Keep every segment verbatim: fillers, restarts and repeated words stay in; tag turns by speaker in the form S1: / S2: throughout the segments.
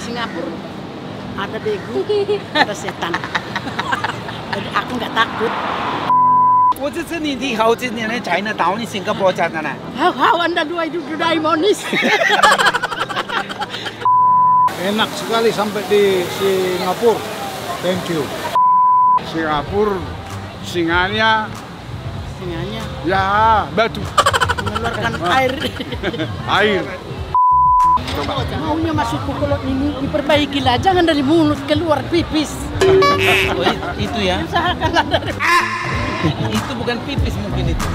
S1: Singapura ada begu, ada setan. Jadi aku nggak takut.
S2: 我这这里的好几年的 China Town 你 Singapore 家的呢？
S1: How how anda dua itu Daimonis.
S3: Enak sekali sampai di Singapura. Thank you.
S4: Singapura, singanya,
S1: Singanya
S4: ya batu,
S1: mengeluarkan air.
S4: air.
S1: Maunya masuk ke kolot ini diperbaiki lah, jangan dari mulut keluar pipis.
S2: Oh, itu ya?
S1: Usahakanlah dari.
S2: Itu bukan pipis mungkin itu.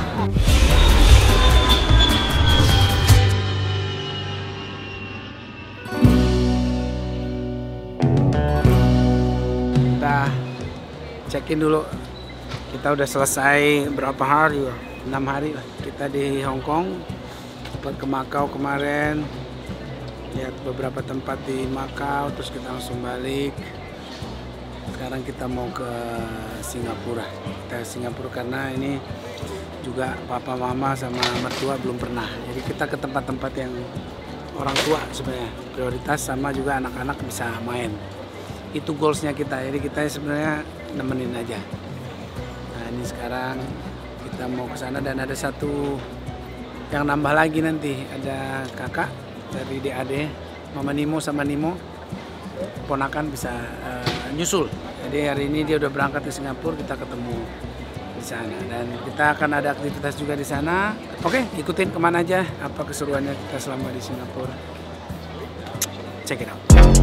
S2: Kita check-in dulu. Kita udah selesai berapa hari? enam hari lah. Kita di Hong Kong. Sempat ke Macau kemarin. Lihat beberapa tempat di Macau, terus kita langsung balik. Sekarang kita mau ke Singapura. Kita ke Singapura karena ini juga papa mama sama mertua belum pernah. Jadi kita ke tempat-tempat yang orang tua sebenarnya prioritas, sama juga anak-anak bisa main. Itu goalsnya kita. Jadi kita sebenarnya nemenin aja. Nah ini sekarang kita mau ke sana dan ada satu yang nambah lagi nanti, ada kakak dari D A D, Mama Nimo sama Nimo, ponakan bisa uh, nyusul. Jadi hari ini dia udah berangkat ke Singapura, kita ketemu di sana dan kita akan ada aktivitas juga di sana. Oke, ikutin kemana aja, apa keseruannya kita selama di Singapura. Check it out.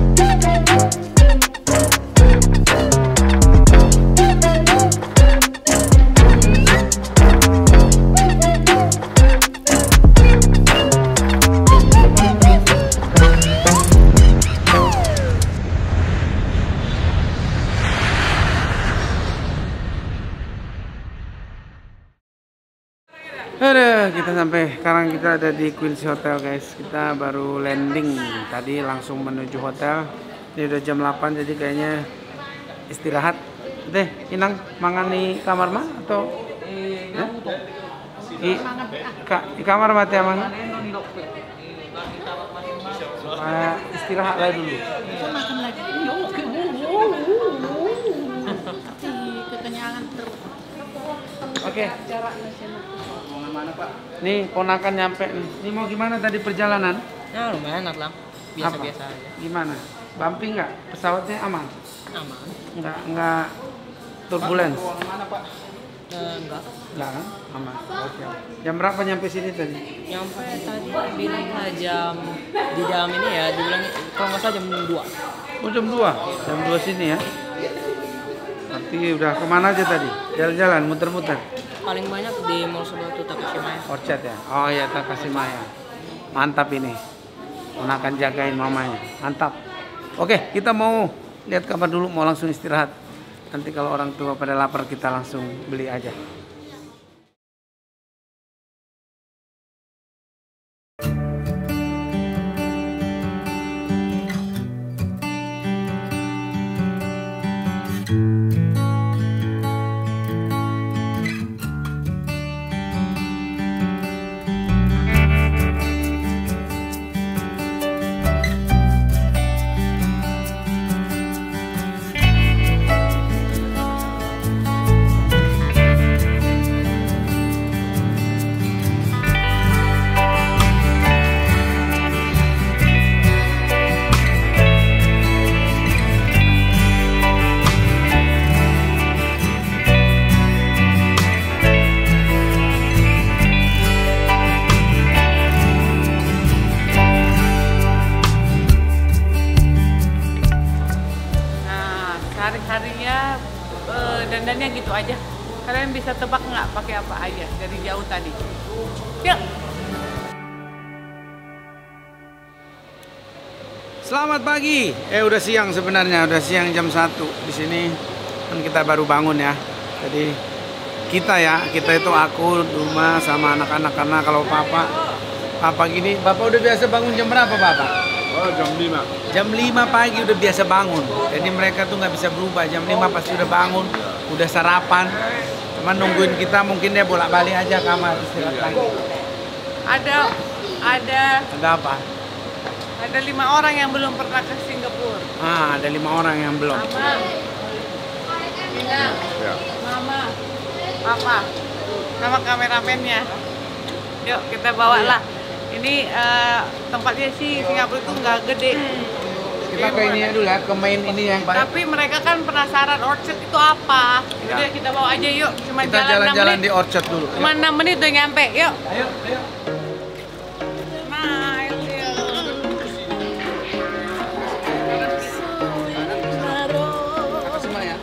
S2: Aduh, kita sampai, sekarang kita ada di Queen's Hotel guys. Kita baru landing tadi langsung menuju hotel. Ini udah jam delapan jadi kayaknya istirahat. Deh, Inang mangan di kamar mah atau ya? I, ka, di kamar mati aman. Uh, istirahat lah dulu.
S1: Makan lagi. Kekenyangan terus.
S2: Oke. Mana Pak? Nih ponakan nyampe nih. Ini mau gimana tadi perjalanan?
S5: Ya lumayan enak lah, biasa-biasa aja.
S2: Gimana? Bumpy nggak? Pesawatnya aman?
S5: Aman.
S2: Nggak nggak turbulence?
S4: Mana Pak?
S5: Eh, enggak.
S2: Nggak kan? Aman. Oke. Jam berapa nyampe sini tadi?
S5: Nyampe tadi bilang jam di jam ini ya, dibilang kalau nggak salah jam dua.
S2: Oh jam dua? Jam dua sini ya? Berarti udah kemana aja tadi? Jalan-jalan, muter-muter?
S5: Paling banyak di mall sebelah itu Takashimaya.
S2: Orchard ya? Oh iya Takashimaya. Mantap ini. Ponakan jagain mamanya. Mantap. Oke, kita mau lihat kabar dulu, mau langsung istirahat. Nanti kalau orang tua pada lapar kita langsung beli aja.
S6: Hari-harinya uh, dandannya gitu aja. Kalian bisa tebak nggak pakai apa aja dari jauh tadi? Yuk.
S2: Selamat pagi. Eh udah siang sebenarnya, udah siang jam satu di sini. Kan kita baru bangun ya. Jadi kita ya, kita itu aku, Duma sama anak-anak, karena kalau papa papa gini, papa udah biasa bangun jam berapa papa?
S4: Oh jam lima.
S2: Jam lima pagi udah biasa bangun. Jadi mereka tuh nggak bisa berubah. Jam lima pasti udah bangun, udah sarapan. Cuman nungguin kita, mungkin dia bolak-balik aja kamar istirahat lagi.
S6: Ada ada
S2: Ada apa?
S6: Ada lima orang yang belum pernah ke Singapura.
S2: Ah, ada lima orang yang belum.
S6: Mama, Minang,
S4: Ya.
S6: Mama, Papa, sama kameramennya. Yuk kita bawa lah. Ini eh, tempatnya sih Singapura itu nggak gede.
S2: Kita ke ini dulu ya, ke main ini yang
S6: Tapi mereka kan penasaran Orchard itu apa.
S2: Ya.
S6: Udah kita bawa aja yuk. Cuma
S2: kita
S6: jalan enam
S2: jalan-jalan
S6: menit.
S2: di Orchard dulu.
S6: Cuma enam menit udah nyampe. Yuk.
S2: Ayo, ayo.
S6: Smile, yuk.
S2: Apa semuanya?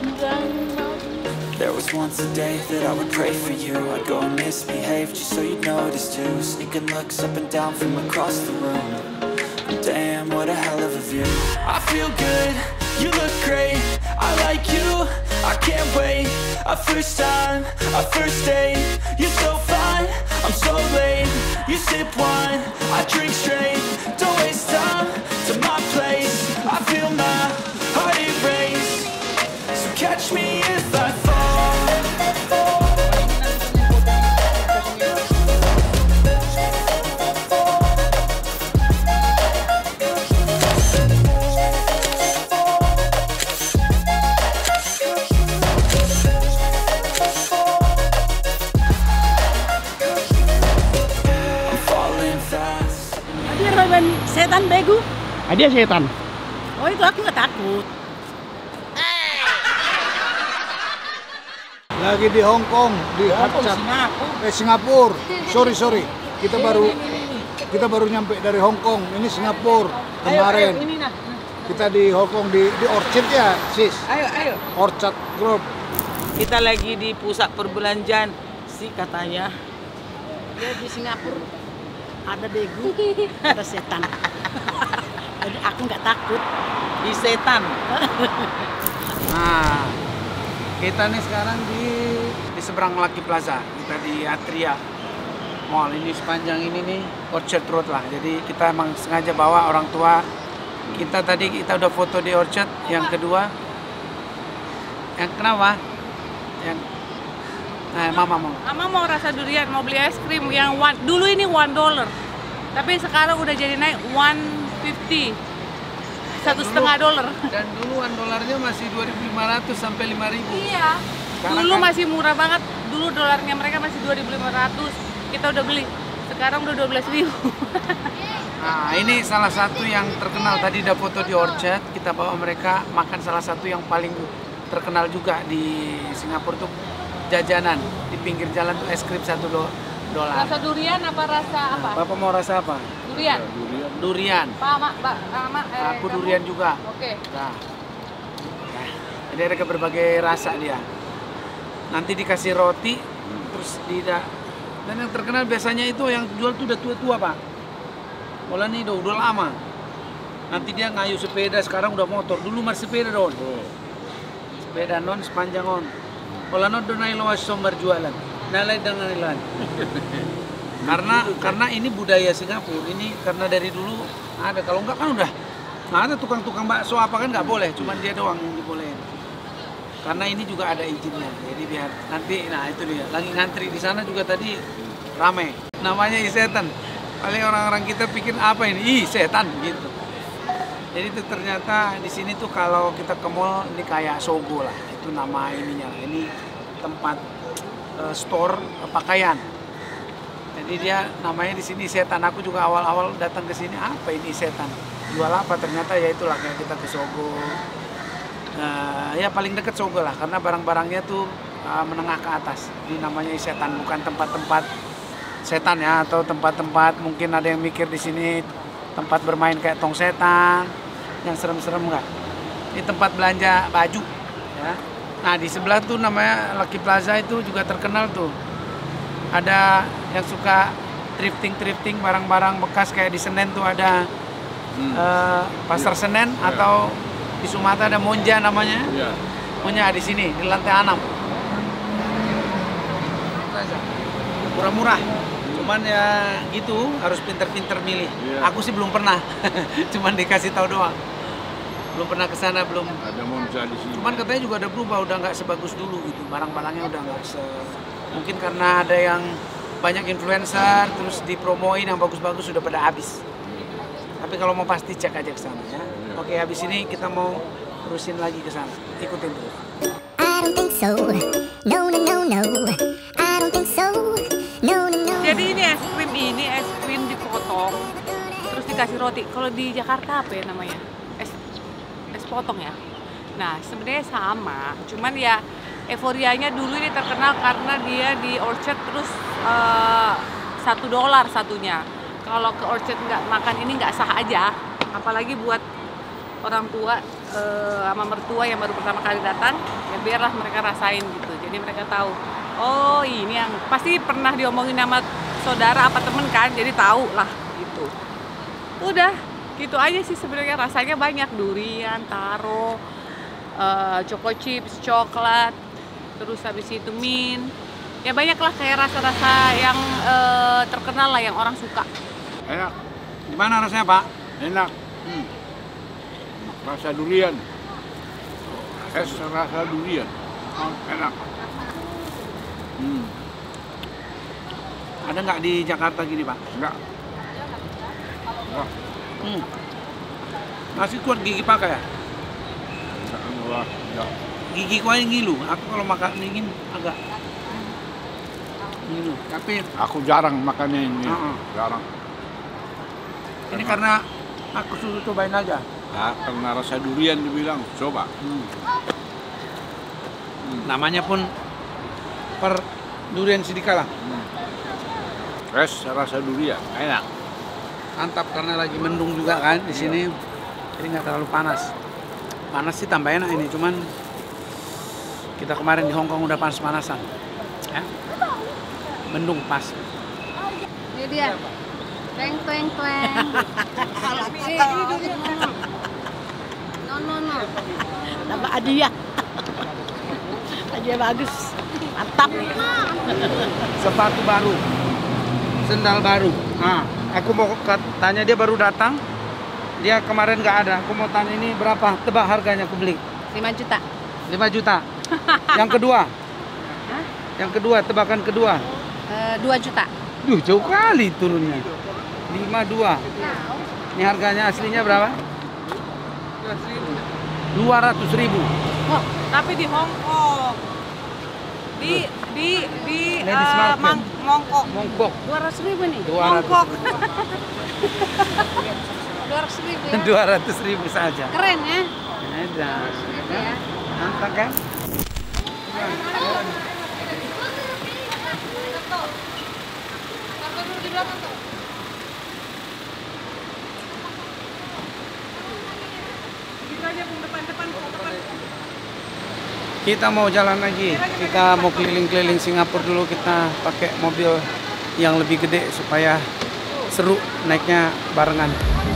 S7: There was once a day that I would pray for you. I'd go and misbehave just so you'd notice too. Sneaking looks up and down from across the room. Damn, what a hell of a view. I feel good, you look great. I like you, I can't wait. A first time, a first date. You're so fine, I'm so late. You sip wine, I drink straight. Don't waste time to my place. I feel my heart erase. So catch me if I fall.
S1: Dia rawan setan begu.
S2: Dia setan.
S1: Oh itu aku nggak takut.
S3: Lagi di Hong Kong, di Orchard. Eh Singapura. Sorry sorry. Kita baru kita baru nyampe dari Hong Kong. Ini Singapura kemarin.
S6: Ini nah.
S3: Kita di Hong Kong di di Orchard ya, sis.
S6: Ayo, ayo.
S3: Orchard Group.
S6: Kita lagi di pusat perbelanjaan sih katanya.
S1: Dia di Singapura ada begu, ada setan. Jadi aku nggak takut.
S6: Di setan.
S2: Nah, kita nih sekarang di di seberang Lucky Plaza. Kita di Atria Mall. Ini sepanjang ini nih Orchard Road lah. Jadi kita emang sengaja bawa orang tua. Kita tadi kita udah foto di Orchard. Yang kedua, yang kenapa? Yang nah, mama mau.
S6: Mama mau rasa durian, mau beli es krim yang one, dulu ini one dollar, tapi sekarang udah jadi naik one fifty, satu setengah dolar.
S2: Dan dulu one dolarnya masih dua ribu lima ratus sampai lima ribu.
S6: Iya.
S2: Sekarang
S6: Dulu
S2: kan-
S6: masih murah banget. Dulu dolarnya mereka masih dua ribu lima ratus. Kita udah beli. Sekarang udah dua belas ribu.
S2: Nah, ini salah satu yang terkenal. Tadi udah foto di Orchard, kita bawa mereka makan salah satu yang paling terkenal juga di Singapura tuh jajanan di pinggir jalan tuh es krim satu do- dolar.
S6: Rasa durian apa rasa apa?
S2: Bapak mau rasa apa?
S6: Durian.
S2: Durian.
S6: Pak, Mak, Mbak, Mak, eh,
S2: Aku
S6: kamu?
S2: durian juga.
S6: Oke.
S2: Nah, nah, jadi ada berbagai rasa dia. Nanti dikasih roti, terus tidak. Dan yang terkenal biasanya itu yang jual tuh udah tua-tua pak. Malah nih udah, udah lama. Nanti dia ngayu sepeda, sekarang udah motor. Dulu masih sepeda don. Sepeda non sepanjang on. Malah non donai lawas sombar jualan. Nalai dengan nilai. Karena karena ini budaya Singapura. Ini karena dari dulu ada. Kalau enggak kan udah nggak ada tukang-tukang bakso apa kan nggak boleh. Cuman dia doang yang dibolehin. Karena ini juga ada izinnya. Jadi biar nanti, nah itu dia. Lagi ngantri di sana juga tadi rame. Namanya isetan. Paling orang-orang kita pikir apa ini? Ih setan gitu. Jadi itu ternyata di sini tuh kalau kita ke mall ini kayak Sogo lah. Itu nama ininya. Ini tempat uh, store uh, pakaian. Jadi dia namanya di sini setan. Aku juga awal-awal datang ke sini apa ini setan? Jual apa? Ternyata ya itulah kayak kita ke Sogo. Uh, ya paling deket Sogo lah karena barang-barangnya tuh uh, menengah ke atas. Ini namanya setan, bukan tempat-tempat setan ya atau tempat-tempat mungkin ada yang mikir di sini tempat bermain kayak tong setan yang serem-serem enggak. Ini tempat belanja baju ya. Nah, di sebelah tuh namanya Lucky Plaza itu juga terkenal tuh. Ada yang suka thrifting-thrifting barang-barang bekas kayak di Senen tuh ada hmm. uh, Pasar ya. Senen ya. Atau di Sumatera ada Monja namanya. Ya. Monja di sini di lantai enam. Murah-murah. Cuman ya gitu harus pinter-pinter milih. Ya. Aku sih belum pernah. Cuman dikasih tahu doang. Belum pernah ke sana, belum.
S4: Ada Monja di sini.
S2: Cuman katanya juga ada berubah, udah nggak sebagus dulu gitu. Barang-barangnya udah nggak se. Mungkin karena ada yang banyak influencer terus dipromoin yang bagus-bagus sudah pada habis. Tapi kalau mau pasti cek aja ke sana ya. Oke, habis ini kita mau terusin lagi ke sana. Ikutin terus.
S8: I don't think so. No, no, no, no. I don't think so. No, no, no.
S6: Jadi ini es krim ini es krim dipotong, terus dikasih roti. Kalau di Jakarta apa ya namanya? Es es potong ya. Nah sebenarnya sama, cuman ya euforianya dulu ini terkenal karena dia di Orchard terus uh, satu dolar satunya. Kalau ke Orchard nggak makan ini nggak sah aja, apalagi buat orang tua uh, sama mertua yang baru pertama kali datang, ya biarlah mereka rasain gitu. Jadi mereka tahu, oh ini yang pasti pernah diomongin sama saudara apa temen kan, jadi tahu lah gitu. Udah, gitu aja sih sebenarnya, rasanya banyak, durian, taro, uh, choco chips, coklat, terus habis itu mint. Ya banyak lah kayak rasa-rasa yang uh, terkenal lah yang orang suka.
S4: Enak,
S2: Gimana rasanya, Pak?
S4: enak. Hmm. Rasa durian. Es rasa durian. Enak. Hmm.
S2: Ada nggak di Jakarta gini, Pak?
S4: Enggak. Wah,
S2: Hmm. Masih kuat gigi pakai ya?
S4: wah, enggak.
S2: Gigi gua yang ngilu. Aku kalau makan dingin agak ngilu. Tapi
S4: Aku jarang makannya ini.
S2: Uh-uh.
S4: Jarang.
S2: ini karena aku suruh cobain aja.
S4: Nah, karena rasa durian dibilang, coba.
S2: Hmm. Namanya pun per durian sidikala.
S4: Es rasa durian, enak.
S2: Mantap karena lagi mendung juga kan di sini. Jadi nggak terlalu panas. Panas sih tambah enak ini, cuman kita kemarin di Hong Kong udah panas-panasan. Ya. Mendung pas.
S1: Ini dia. Tweng, tweng, tweng. No, no, no. Nama Adia. Adia bagus. Mantap.
S2: Sepatu baru, sendal baru. Nah, aku mau tanya, dia baru datang. Dia kemarin nggak ada. Aku mau tanya ini berapa? Tebak harganya aku beli.
S1: lima juta.
S2: lima juta. Yang kedua. Yang kedua, tebakan kedua.
S1: Eh, dua juta.
S2: Duh, jauh kali turunnya. lima dua. Ini harganya aslinya berapa? dua ratus ribu.
S6: Oh, tapi di Hong Kong. Di di di
S2: Ladies
S6: uh,
S2: market.
S6: Mang, Mongkok.
S2: Mongkok.
S1: dua ratus ribu nih.
S2: dua ratus.
S6: Mongkok.
S1: dua ratus ribu ya.
S2: dua ratus ribu saja.
S1: Keren ya.
S2: Ada.
S1: Ya.
S2: Mantap kan? Kita mau jalan lagi, kita mau keliling-keliling Singapura dulu, kita pakai mobil yang lebih gede supaya seru naiknya barengan.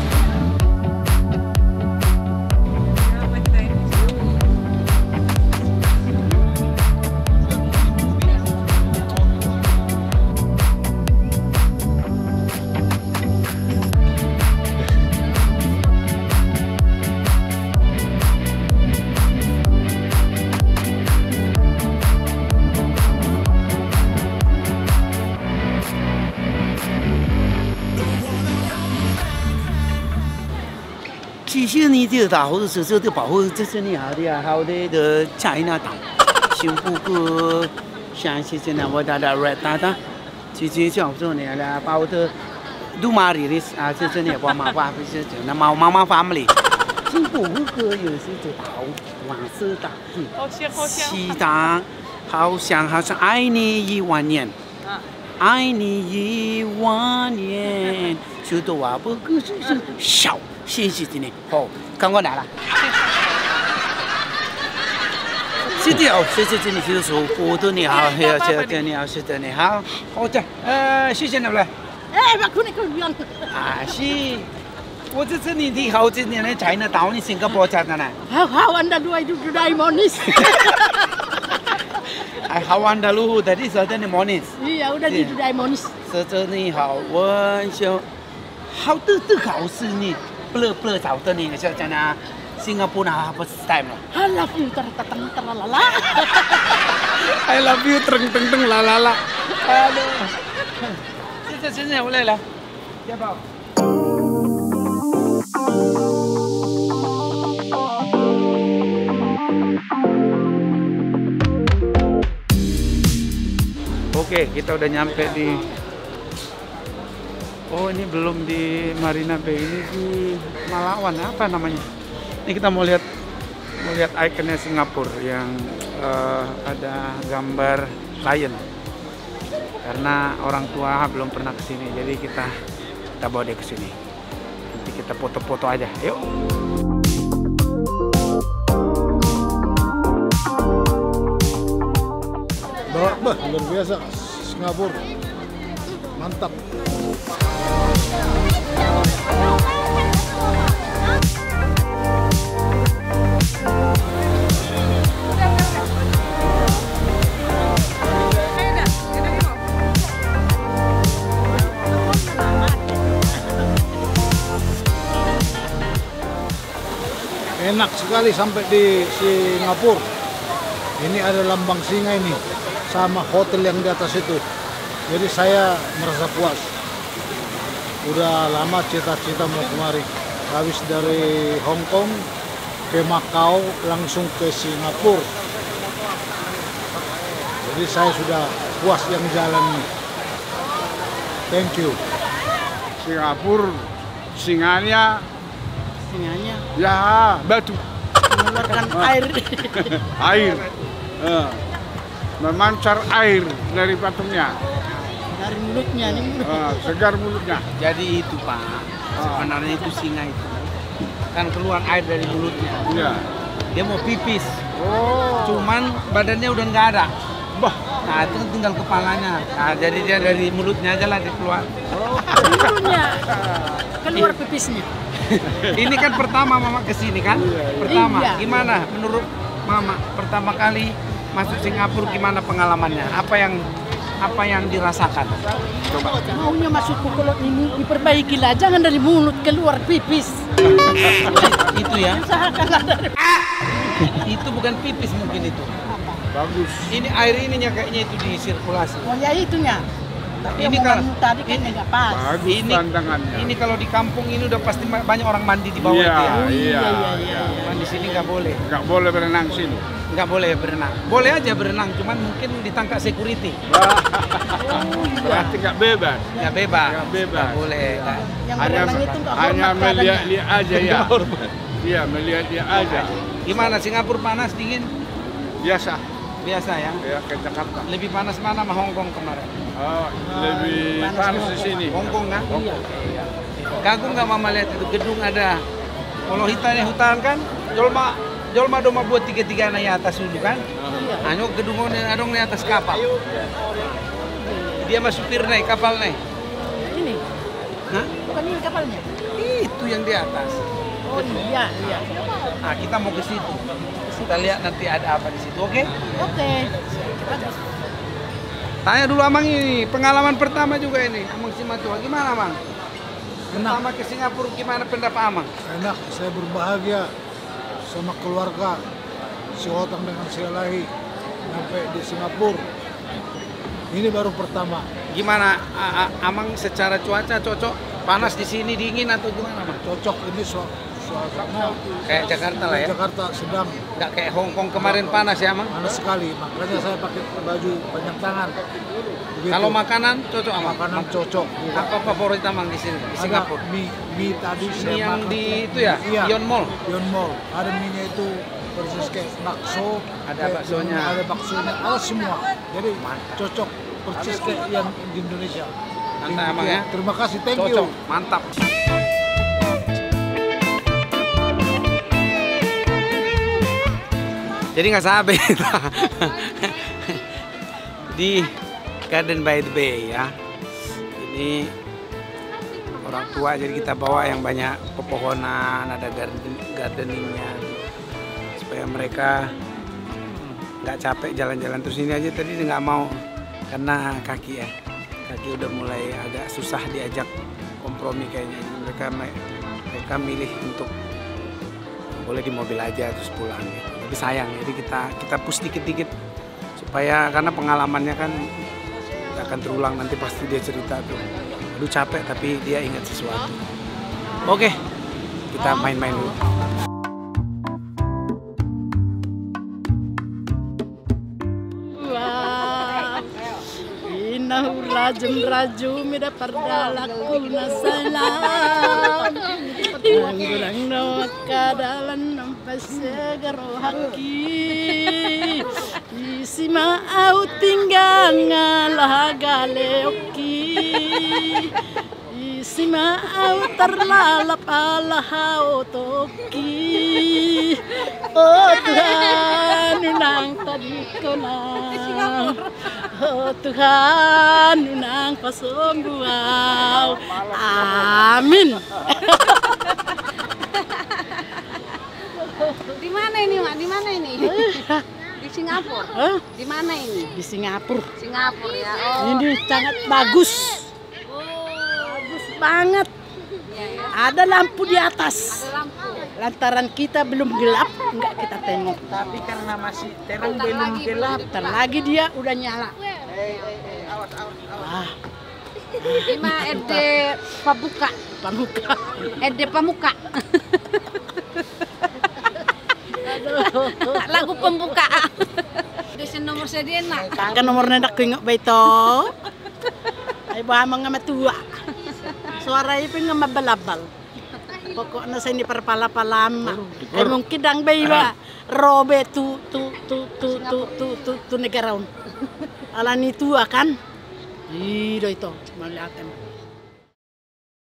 S2: 其实呢，这个大伙是说这保护这是你好的呀，好的的 China 岛，修复个像些现在我大的 Red 大的，其实像说呢啦，包的都马里的啊，这是呢我妈妈不是就那妈妈妈 family， 修复个有些就岛，黄色岛，嗯，
S6: 好香好香。
S2: 西岛，好像好像爱你一万年。
S6: 啊
S2: 爱你一万年，许多话不够就是笑，谢谢你好，看我来了。是的哦，谢谢你，就是说波多你好，谢谢你好，谢谢你好，好的，呃，谢谢你们。
S1: Eh, aku ni kau bilang.
S2: 啊，是，我这是你的好几年来China岛，你新加坡家的呢？
S1: Hau hau anda dua itu sudah monis.
S2: 哎，好玩的路tadi sudah nih monis。
S1: Iya, udah di sudah monis.
S2: 说这里好温馨，好多都好是你，不乐不乐找的你，就讲那新加坡那不是 time 了。
S1: I love you tertatang terlalala.
S2: I love you tereng teng teng la la la. Aduh. 现在现在我来了，要不要？ Oke, kita udah nyampe di. Oh, ini belum di Marina Bay, ini di Malawan, apa namanya? Ini kita mau lihat mau lihat ikonnya Singapura yang uh, ada gambar lion. Karena orang tua belum pernah ke sini, jadi kita kita bawa dia ke sini. Nanti kita foto-foto aja. Yuk.
S3: Bah, bah, luar biasa Singapura. Mantap. Enak sekali sampai di Singapura. Ini ada lambang singa ini sama hotel yang di atas itu. Jadi saya merasa puas. Udah lama cita-cita mau kemari. Habis dari Hong Kong ke Macau langsung ke Singapura. Jadi saya sudah puas yang jalan ini. Thank you.
S4: Singapura singanya
S1: Singanya
S4: ya batu,
S1: mengeluarkan air.
S4: air, Eh, memancar air dari patungnya,
S1: Dari mulutnya nih.
S4: Eh, segar mulutnya.
S2: Jadi itu Pak, sebenarnya itu singa itu kan keluar air dari mulutnya.
S4: Iya.
S2: Dia mau pipis,
S4: Oh,
S2: cuman badannya udah nggak ada.
S4: bah,
S2: Nah itu tinggal kepalanya. Nah jadi dia dari mulutnya aja lah dikeluar.
S1: Mulutnya keluar pipisnya.
S2: Ini kan pertama Mama kesini kan? Pertama,
S1: Iya.
S2: gimana menurut Mama pertama kali masuk Singapura gimana pengalamannya? Apa yang apa yang dirasakan? Coba.
S1: Maunya masuk ke kolot ini diperbaiki lah, jangan dari mulut keluar pipis.
S2: Itu ya?
S1: Usahakanlah dari.
S2: Itu bukan pipis mungkin itu.
S4: bagus.
S2: Ini air ininya kayaknya itu disirkulasi.
S1: Oh ya itunya. Tapi
S2: Ini
S1: yang
S2: kan-
S1: mau tadi kan
S2: ini-
S1: nggak pas.
S4: Bagus
S2: Ini
S4: pandangannya.
S2: ini kalau di kampung ini udah pasti ma- banyak orang mandi di bawah
S4: Iya,
S2: itu ya.
S1: Oh,
S4: iya,
S1: iya, iya,
S4: iya.
S1: iya.
S2: Mandi sini nggak boleh.
S4: Nggak boleh berenang sini.
S2: Nggak boleh berenang. Boleh aja berenang, cuman mungkin ditangkap security.
S4: Berarti nggak bebas.
S2: Nggak bebas.
S4: Nggak bebas.
S2: Nggak boleh. nggak.
S1: Yang
S4: Hanya
S1: berenang itu nggak
S4: hanya
S1: hormat keadaannya.
S4: melihat-lihat aja ya. Iya, melihat-lihat aja.
S2: Gimana Singapura panas dingin?
S4: Biasa.
S2: Biasa ya.
S4: Ya ke Jakarta.
S2: Lebih panas mana sama Hong Kong kemarin?
S4: Oh, lebih
S1: panas
S4: panas
S1: di
S4: di sini.
S2: Hong Kong kan?
S1: Iya.
S2: Kagum nggak Mama lihat itu gedung ada kalau hitannya hutan kan? Jolma Jolma doma buat tiga-tiga naik atas dulu kan? Hanya gedung ada adong naik atas kapal. Dia mah supir naik kapal naik.
S1: Ini
S2: Hah?
S1: bukan ini kapalnya.
S2: Itu yang di atas.
S1: Oh iya iya.
S2: Nah kita mau ke situ. Kita lihat nanti ada apa di situ, oke?
S1: Oke. Kita
S2: Tanya dulu Amang ini, pengalaman pertama juga ini, Amang Simatua. Gimana Amang? Pertama ke Singapura, gimana pendapat Amang?
S3: Enak, saya berbahagia sama keluarga si Otang dengan si Alahi sampai di Singapura. Ini baru pertama.
S2: Gimana A- A- Amang secara cuaca cocok? Panas di sini dingin atau gimana Amang?
S3: Cocok ini su- suasana
S2: Kayak Jakarta lah ya?
S3: Jakarta sedang
S2: Nggak kayak Hong Kong kemarin panas ya Amang?
S3: panas sekali, makanya saya pakai baju panjang tangan. Begitu.
S2: Kalau makanan cocok Amang?
S3: makanan cocok.
S2: Apa favorit Amang di sini? Di
S3: Ada
S2: Singapura?
S3: mie, mie tadi
S2: Ini
S3: saya
S2: yang
S3: makan.
S2: di itu ya?
S3: Iya.
S2: Ion Mall?
S3: Ion Mall. Ada mie-nya itu persis kayak bakso.
S2: Ada
S3: kayak
S2: baksonya.
S3: Ada baksonya, ada semua. Jadi cocok persis kayak yang di Indonesia.
S2: Mantap Amang ya?
S3: Terima kasih, thank
S2: Cocok,
S3: you.
S2: mantap. Jadi nggak sabar di Garden by the Bay ya. Ini orang tua jadi kita bawa yang banyak pepohonan, ada garden gardeningnya supaya mereka nggak capek jalan-jalan terus ini aja tadi nggak mau karena kaki ya kaki udah mulai agak susah diajak kompromi kayaknya mereka mereka milih untuk boleh di mobil aja terus pulang gitu. Tapi sayang jadi kita kita push dikit-dikit supaya karena pengalamannya kan nggak akan terulang nanti pasti dia cerita tuh aduh capek tapi dia ingat sesuatu. Oke kita main-main dulu.
S1: Wah. nahu rajum rajum ida pardalaku na salam Anggulang no kadalan nampasegaro haki isi mau tinggal ngalahagale oki isi mau terlalap alahao toki oh Tuhan nang tadi ko na oh Tuhan nang pasombuaw amin.
S6: Di mana ini, Mak? Di mana ini? Di Singapura.
S1: Hah?
S6: Di mana ini?
S1: Di Singapura.
S6: Singapura ya. Oh.
S1: Ini sangat bagus.
S6: Oh.
S1: Bagus banget.
S6: Ya, ya.
S1: Ada lampu di atas.
S6: Ada lampu.
S1: Lantaran kita belum gelap, enggak kita tengok.
S2: Tapi karena masih terang
S6: Bentar
S2: belum
S6: lagi,
S2: gelap.
S1: Bentar lagi dia udah nyala. Ah,
S6: Ima Ede Pabuka.
S1: pamuka.
S6: Ede Pamuka. Lagu pembuka. Desi nomor sedena.
S1: Kan nomor nendak kengok baito. Ay ba mga matua. Suara itu nga mabalabal. Pokoknya saya ini perpala-palama. Ay mungkin dang baywa. Robe tu tu tu tu tu tu tu tu negaraon. Ala ni tua kan? Ih, do itu. Malihat em.